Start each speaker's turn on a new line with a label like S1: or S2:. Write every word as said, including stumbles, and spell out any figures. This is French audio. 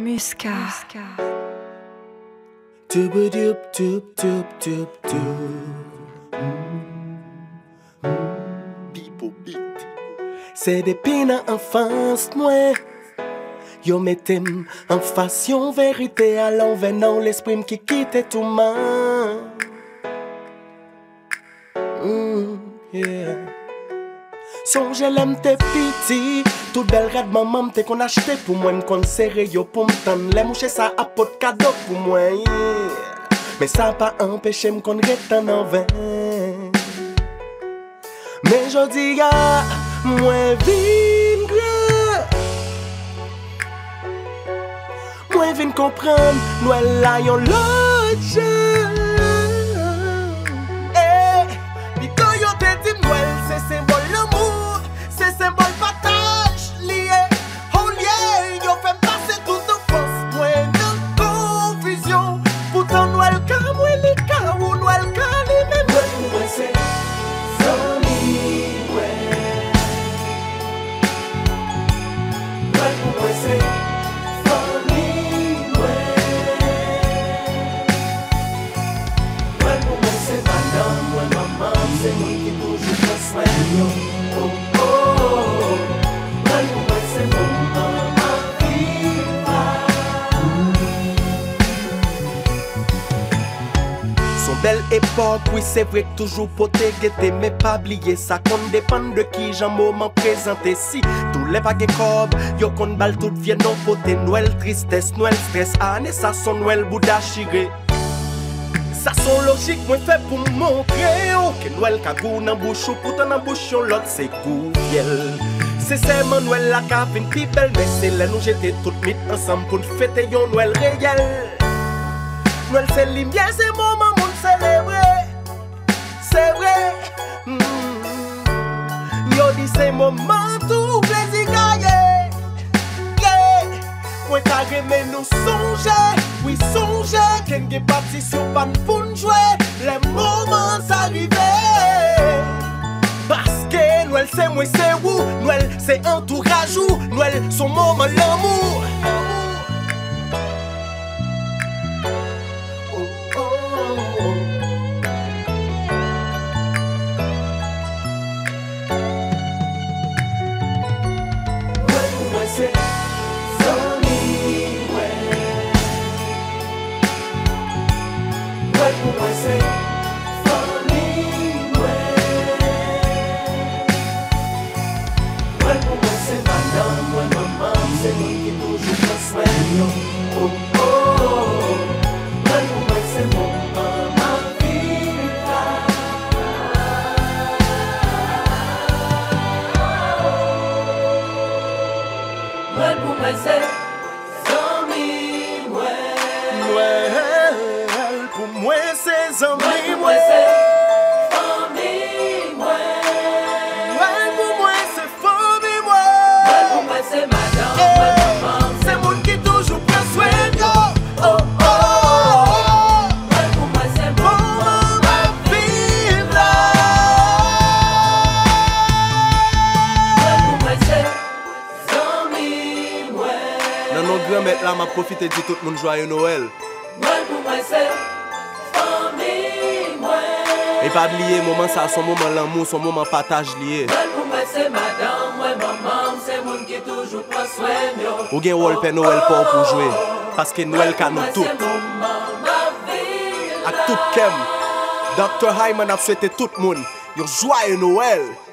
S1: Muska.
S2: Tubudup, tup, tup, tup, tup. Pipo beat. C'est depuis nan enfance moi. Yo mettem en face yon vérité à l'envers non l'esprit qui quitte tout man. Mm, yeah. Songe l'aime te piti. Tout belle rêve maman te qu'on acheté pour moi m'kon serré yo pour m'tendre les mouches ça apporte cadeau pour moi yeah. Mais ça pas empêché m'kon reten en vain. Mais jodi ya moi vin grand. Moi vin comprendre nous la yon l'autre gens. Eh, puis quand yo te dit Noël c'est symbole l'amour, c'est symbole partage lié. Oh yeah, yo fait passer toute enfance moi dans confusion. Pourtant Noël ka moi li ka ou Noël ka li même moi c'est famille ouais. Noël pour moi c'est famille ouais. Noël pour moi c'est madame, moi maman, c'est moi qui toujours prend soin de nous. Oh oh oh. Noël pour moi c'est mon maman viva. Son belle époque, oui c'est vrai que toujours poté guetter mais pas oublier ça qu'on dépend de qui j'en moment présenté si tous les vagues cob yo qu'on balle toute vienne non poté Noël tristesse Noël stress année ça son Noël Bouddha chiré. Ça son logique moi fait pour montrer oh, que Noël ka goût nan bouche ou pourtant nan bouche l'autre c'est goût fiel. C'est seulement Noël la ka vin pi belle mais c'est là nous j'étais toutes mit ensemble pour fêter yon Noël réel. Noël c'est lumière c'est moment moun célébrer. C'est vrai. Mm. Yo dit c'est moment tout plaisir gagné. Yeah. Moi ta remè nous songer. Oui songer qu'en ge parti sur pan pour nous jouer. Les moments arrivés. Parce que Noël c'est moi c'est vous. Noël c'est entourage ou Noël son moment l'amour.
S3: Noël pour moi c'est famille ouais.
S2: Noël pour moi c'est amis
S3: Noël pour moi c'est famille ouais.
S2: Noël pour moi c'est famille ouais.
S3: Noël pour moi c'est madame,
S2: Eh,
S3: ouais, maman.
S2: c'est moun qui toujours prend soin de yo. Oh oh oh.
S3: Noël pour moi c'est
S2: Mon
S3: mon
S2: maman vive là.
S3: Noël pour moi c'est famille ouais.
S2: Dans nos grand-mères là m'a profité de tout le monde joyeux Noël.
S3: Noël pour moi c'est famille ouais.
S2: Et pas oublier moment ça son moment l'amour, son moment partage lié.
S3: Noël pour moi c'est madame, ouais, maman. C'est moun qui toujours prend soin de yo.
S2: Ou gen rôle Père Noël pour pour jouer parce que Noël ka nous tout. À tout kem. docteur Hyman a souhaité tout le monde un joyeux Noël.